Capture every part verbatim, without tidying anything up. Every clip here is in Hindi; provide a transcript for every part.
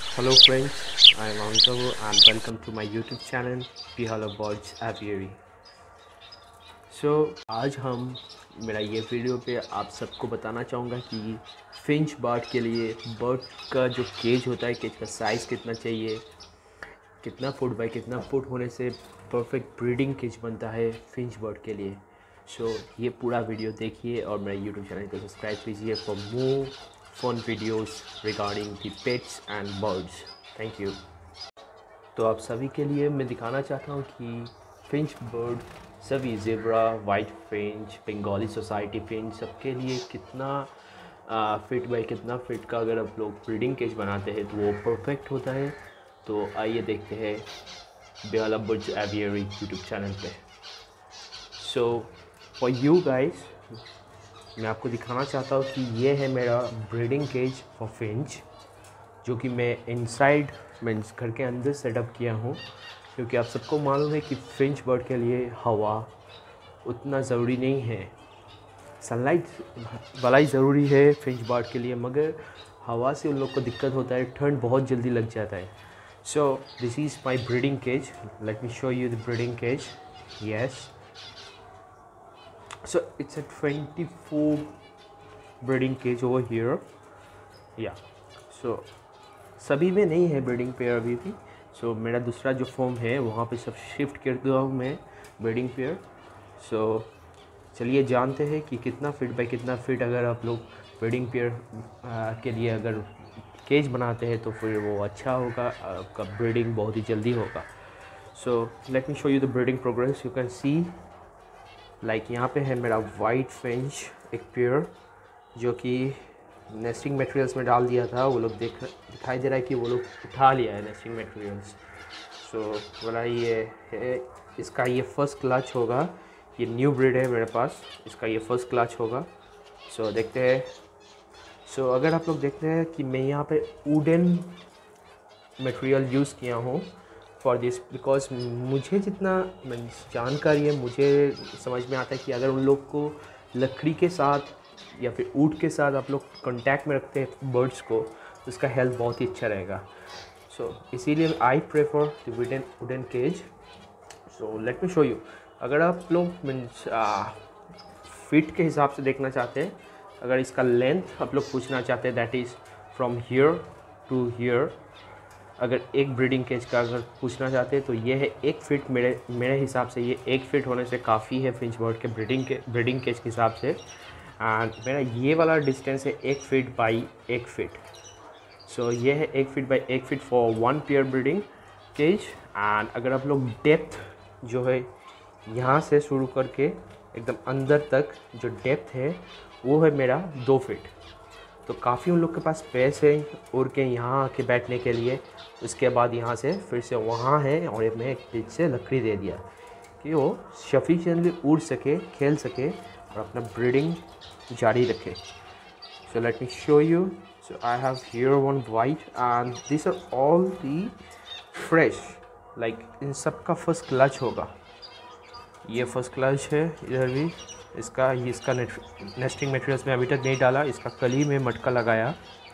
Hello friends, I am Antavu and welcome to my YouTube channel Pihala Birds Aviary. So आज हम मेरा ये वीडियो पे आप सबको बताना चाहूँगा कि फिंच बर्ड के लिए बर्ड का जो केज होता है, केज का साइज़ कितना चाहिए, कितना फुट बाई कितना फुट होने से परफेक्ट ब्रीडिंग केज बनता है फिंच बर्ड के लिए. सो so, ये पूरा वीडियो देखिए और मेरा यूट्यूब चैनल को सब्सक्राइब कीजिए for more fun videos regarding the pets and birds. Thank you. तो आप सभी के लिए मैं दिखाना चाहता हूँ कि फिंच बर्ड सभी zebra, white finch, Bengali society finch सबके लिए कितना फिट बाई कितना फिट का अगर आप लोग ब्रीडिंग केज बनाते हैं तो वो परफेक्ट होता है. तो आइए देखते हैं पिहाला बर्ड्स एवियरी यूट्यूब चैनल पे. सो फॉर यू गाइस मैं आपको दिखाना चाहता हूँ कि ये है मेरा ब्रीडिंग केज फॉर फिंच, जो कि मैं इनसाइड मीन्स घर के अंदर सेटअप किया हूँ, क्योंकि आप सबको मालूम है कि फिंच बर्ड के लिए हवा उतना ज़रूरी नहीं है. सनलाइट वाला ही ज़रूरी है फिंच बर्ड के लिए, मगर हवा से उन लोग को दिक्कत होता है, ठंड बहुत जल्दी लग जाता है. So this is my breeding cage. Let me show you the breeding cage. Yes, so it's a twenty-four breeding cage over here. Yeah, so सभी में नहीं है ब्रीडिंग पेयर अभी भी. सो so, मेरा दूसरा जो फॉर्म है वहाँ पे सब शिफ्ट कर दिया हूँ मैं ब्रीडिंग पेयर. सो चलिए जानते हैं कि कितना फिट बाई कितना फिट अगर आप लोग ब्रीडिंग पेयर के लिए अगर केज बनाते हैं तो फिर वो अच्छा होगा, आपका ब्रीडिंग बहुत ही जल्दी होगा. So let me show you the breeding progress. You can see like like, यहाँ पे है मेरा वाइट फिंच एक पेयर जो कि नेस्टिंग मटेरियल्स में डाल दिया था. वो लोग देख दिखाई दे रहा है कि वो लोग उठा लिया है नेस्टिंग मटेरियल्स. सो बोला ये है, इसका ये फर्स्ट क्लच होगा. ये न्यू ब्रीड है मेरे पास, इसका ये फर्स्ट क्लच होगा. सो so, देखते हैं. सो so, अगर आप लोग देखते हैं कि मैं यहाँ पे वुडन मटेरियल यूज़ किया हूँ फॉर दिस, बिकॉज मुझे जितना जानकारी है मुझे समझ में आता है कि अगर उन लोग को लकड़ी के साथ या फिर ऊट के साथ आप लोग कांटेक्ट में रखते हैं बर्ड्स को तो उसका हेल्थ बहुत ही अच्छा रहेगा. सो so, इसीलिए I prefer the wooden wooden cage. So let me show you. अगर आप लोग मीन्स फिट के हिसाब से देखना चाहते हैं, अगर इसका लेंथ आप लोग पूछना चाहते हैं, that is from here to here. अगर एक ब्रीडिंग केज का अगर पूछना चाहते हैं तो ये है एक फ़िट. मेरे मेरे हिसाब से ये एक फ़िट होने से काफ़ी है फिंच बर्ड के ब्रीडिंग के ब्रीडिंग केज के हिसाब से. एंड मेरा ये वाला डिस्टेंस है एक फ़िट बाई एक फ़िट. सो ये है एक फ़िट बाई एक feet for one pair breeding cage. And अगर आप लोग डेप्थ जो है यहाँ से शुरू करके एकदम अंदर तक जो डेप्थ है वो है मेरा दो फिट. तो काफ़ी उन लोग के पास स्पेस है उड़ के यहाँ आके बैठने के लिए. उसके बाद यहाँ से फिर से वहाँ है और मैं एक बीच से लकड़ी दे दिया कि वो सफिशिएंटली उड़ सके, खेल सके और अपना ब्रीडिंग जारी रखे. So let me show you. So I have here one white and this are all the fresh. Like इन सब का फर्स्ट क्लच होगा. ये फर्स्ट क्लच है इधर भी. इसका ये इसका नेस्टिंग मटेरियल्स में अभी तक नहीं डाला, इसका कल ही में मटका लगाया.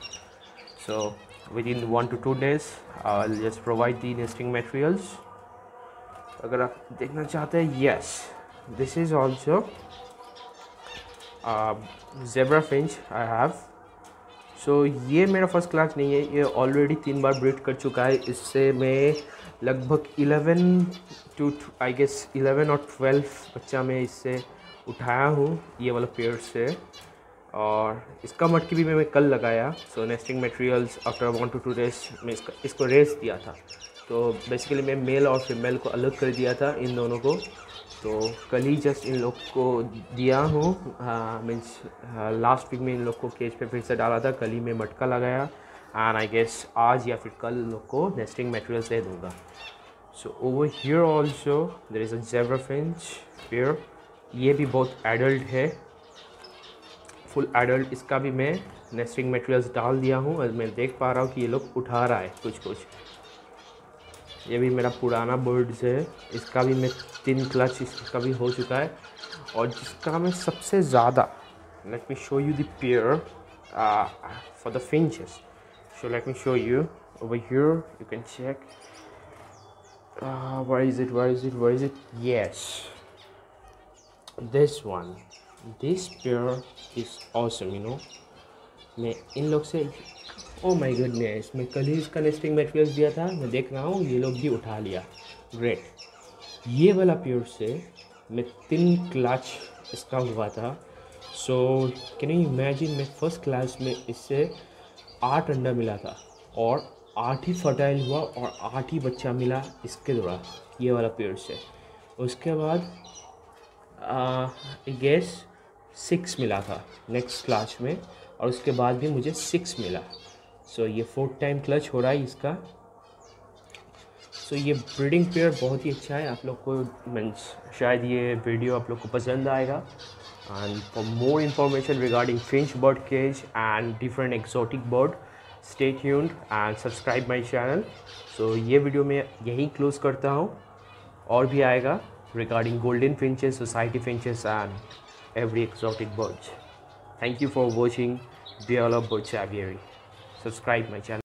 So within one two two days I will just provide the nesting materials. अगर आप देखना चाहते हैं, yes this is also zebra finch I have. So ये मेरा फर्स्ट क्लास नहीं है, ये ऑलरेडी तीन बार ब्रीड कर चुका है. इससे मैं लगभग eleven two I guess eleven और ट्वेल्व बच्चा मैं इससे उठाया हूँ ये वाला पेयर से. और इसका मटकी भी मैं, मैं कल लगाया. So nesting materials after one two two days मैं इसका इसको रेस्ट दिया था. तो बेसिकली मैं मेल और फीमेल को अलग कर दिया था इन दोनों को. तो कल ही जस्ट इन लोग को दिया हूँ. मीन्स लास्ट वीक में इन लोग को केज पे फिर से डाला था, कल ही मैं मटका लगाया. एंड आई गेस आज या फिर कल लोग को नेस्टिंग मटेरियल्स दे दूँगा. So over here also there is a zebra finch pair. ये भी बहुत एडल्ट है, फुल एडल्ट. इसका भी मैं नेस्टिंग मटेरियल्स डाल दिया हूँ और मैं देख पा रहा हूँ कि ये लोग उठा रहा है कुछ कुछ. ये भी मेरा पुराना बर्ड्स है, इसका भी मैं तीन क्लच इसका भी हो चुका है. और जिसका मैं सबसे ज़्यादा, let me show you the pair for the finches. So let me show you. over here you can check. Uh, where is it? Where is it? Where is it? Yes, this one. This pair is awesome. You know, मैं इन लोग से oh my goodness, मैं कल ही इसका नेस्टिंग मटेरियल्स दिया था, मैं देख रहा हूँ ये लोग भी उठा लिया. ग्रेट. ये वाला पेयर से मैं तीन क्लच इसका हुआ था. सो कैन यू इमेजिन, मैं फर्स्ट क्लास में इससे आठ अंडा मिला था और आठ ही फर्टाइल हुआ और आठ ही बच्चा मिला इसके द्वारा, ये वाला पेड़ से. उसके बाद आई गेस सिक्स मिला था नेक्स्ट क्लास में और उसके बाद भी मुझे सिक्स मिला. सो so, ये फोर्थ टाइम क्लच हो रहा है इसका. सो so, ये ब्रीडिंग पेयर बहुत ही अच्छा है. आप लोग को मीन्स शायद ये वीडियो आप लोग को पसंद आएगा. And for more information regarding finch bird cage and different exotic bird, stay tuned and subscribe my channel. So ये वीडियो मैं यहीं क्लोज करता हूँ. और भी आएगा regarding golden finches, society finches and every exotic birds. Thank you for watching Beardlove Birds Aviary. Subscribe my channel.